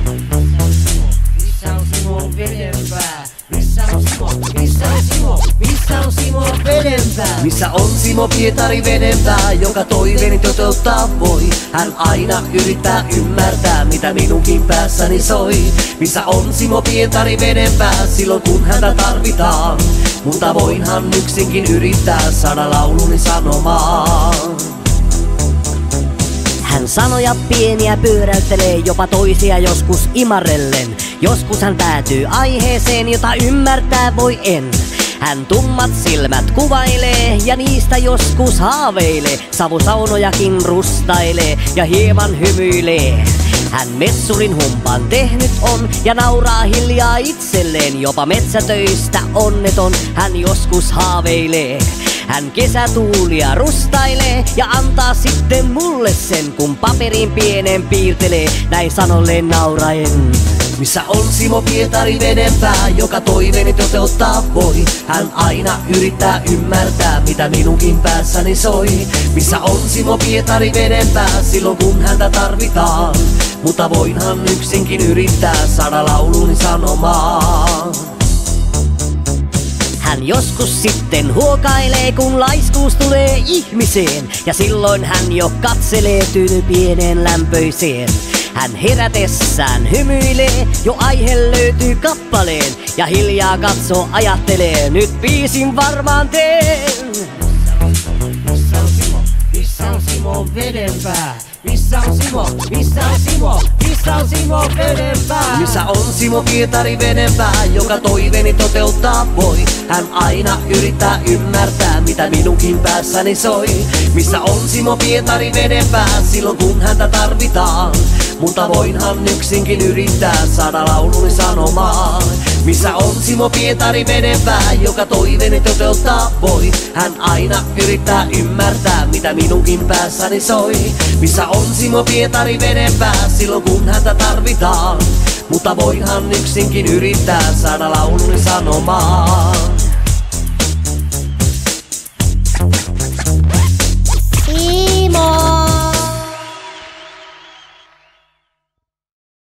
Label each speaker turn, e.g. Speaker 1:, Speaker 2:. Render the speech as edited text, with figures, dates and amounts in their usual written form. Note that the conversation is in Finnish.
Speaker 1: Missä on Simo vedenpää? Missä on Simo? Missä on Simo? Missä on Simo vedenpää?
Speaker 2: Missä on Simo Pietari vedenpää, jonka toiveeni toteuttaa voi? Hän aina yrittää ymmärtää, mitä minunkin päässäni soi. Missä on Simo Pietari vedenpää, silloin kun häntä tarvitaan? Mutta voinhan yksinkin yrittää saada lauluni sanomaan.
Speaker 3: Hän sanoja pieniä pyöräyttelee, jopa toisia joskus imarrellen. Joskus hän päätyy aiheeseen, jota ymmärtää voi en. Hän tummat silmät kuvailee ja niistä joskus haaveilee. Savusaunojakin rustailee ja hieman hymyilee. Hän messurin humpan tehnyt on ja nauraa hiljaa itselleen. Jopa metsätöistä onneton hän joskus haaveilee. Hän kesätuulia rustailee ja antaa sitten mulle sen, kun paperin pienen piirtelee, näin sanolleen nauraen.
Speaker 2: Missä on Simo Pietari vedenpää, joka toiveeni toteuttaa voi? Hän aina yrittää ymmärtää, mitä minunkin päässäni soi. Missä on Simo Pietari vedenpää, silloin kun häntä tarvitaan? Mutta voinhan yksinkin yrittää saada lauluni sanomaan.
Speaker 3: Hän joskus sitten huokailee, kun laiskuus tulee ihmiseen. Ja silloin hän jo katselee tyny pieneen lämpöiseen. Hän herätessään hymyilee, jo aihe löytyy kappaleen. Ja hiljaa katsoo, ajattelee, nyt biisin varmaan teen.
Speaker 1: Missä on Simo? Missä on Simo vedenpää? Missä on Simo? Missä on Simo? Missä on Simo vedenpää?
Speaker 2: Missä on Simo Pietari vedenpää, joka toiveeni toteuttaa voi? Hän aina yrittää ymmärtää, mitä minunkin päässäni soi. Missä on Simo Pietari vedenpää, silloin kun häntä tarvitaan? Mutta voinhan yksinkin yrittää saada lauluni sanomaan. Missä on Simo Pietari vedenpää, joka toiveeni toteuttaa voi? Hän aina yrittää ymmärtää, mitä minunkin päässäni soi. Missä on Simo Pietari vedenpää, silloin kun häntä tarvitaan? Mutta voinhan yksinkin yrittää saada lauluni sanomaan.